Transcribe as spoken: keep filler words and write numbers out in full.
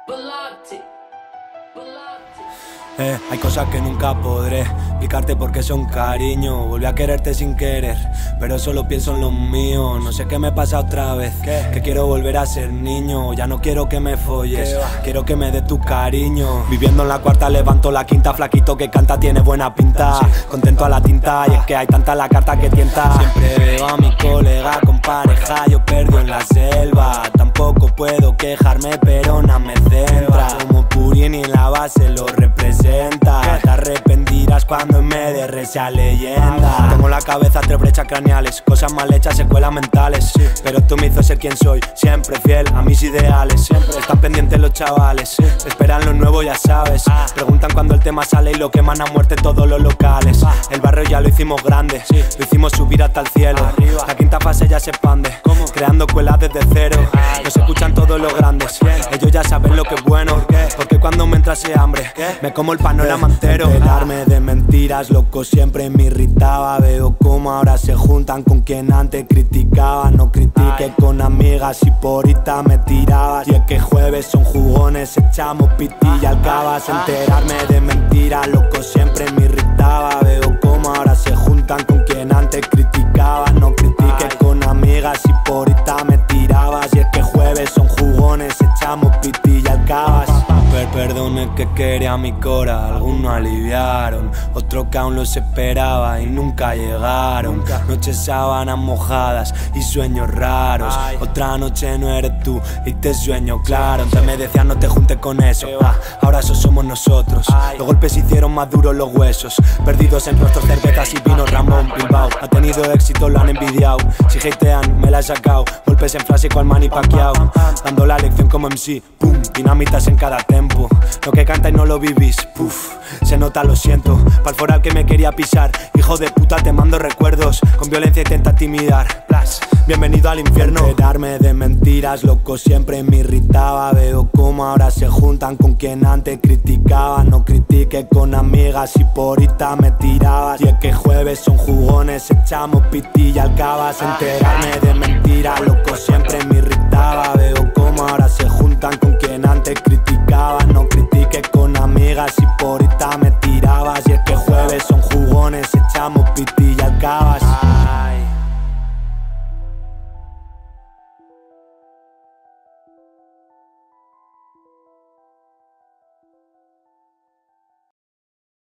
Eh, hay cosas que nunca podré explicarte porque son cariño. Volví a quererte sin querer, pero solo pienso en lo mío. No sé qué me pasa otra vez, ¿Qué? que quiero volver a ser niño. Ya no quiero que me folles, quiero que me dé tu cariño. Viviendo en la cuarta levanto la quinta, flaquito que canta tiene buena pinta. Contento a la tinta y es que hay tanta la carta que tienta. Siempre veo a mi colega con pareja, yo perdido en la selva. Tampoco puedo quejarme pero nada me centra. Como Purini en la base lo representa. Te arrepentirás cuando me derre esa leyenda. Tengo la cabeza tres brechas craneales, cosas mal hechas, secuelas mentales. Pero tú me hizo ser quien soy, siempre fiel a mis ideales. Siempre están pendientes los chavales, esperan lo nuevo ya sabes. Preguntan cuando el tema sale y lo queman a muerte todos los locales. El barrio ya lo hicimos grande, lo hicimos subir hasta el cielo. La quinta fase ya se expande, creando escuelas desde cero. Nos escuchan todos los grandes, ellos ya saben lo que es bueno. Porque cuando me entra ese hambre, me como el panorama entero. Enterarme de mentiras, loco, siempre me irritaba. Veo como ahora se juntan con quien antes criticaba. No critique con amigas y porita me tirabas. Y es que jueves son jugones, echamos pitilla al cabas. Enterarme de mentiras, loco, siempre me irritaba. Veo como ahora se juntan con quien antes criticaba. No critique con amigas y porita me tirabas. Y es que jueves son jugones, echamos pitilla al cabas. Per perdone que quería mi cora, algunos aliviaron, otros que aún los esperaba y nunca llegaron. Noches sábanas mojadas y sueños raros. Otra noche no eres tú y te sueño claro. Antes me decían no te juntes con eso, ah, ahora eso somos nosotros. Los golpes hicieron más duros los huesos, perdidos en rostros, cervezas y vino Ramón Bilbao. Ha tenido éxito, lo han envidiado, si hatean me la he sacado. Golpes en frase cual Manny Pacquiao, dando la lección como M C, pum, dinamitas en cada tempo. Lo que cantáis no lo vivís, puf, se nota, lo siento. Pa'l foral que me quería pisar, hijo de puta te mando recuerdos. Con violencia intenta intimidar, plas, bienvenido al infierno. Enterarme de mentiras, loco, siempre me irritaba. Veo como ahora se juntan con quien antes criticaba. No critique con amigas y porita me tirabas. Y es que jueves son jugones, echamos pitilla al cabas. Enterarme de mentiras, loco, siempre me irritaba. Veo como ahora se juntan con quien antes criticaba. No critique con amigas y porita me tirabas. Y es que jueves son jugones, echamos pitilla al cabas.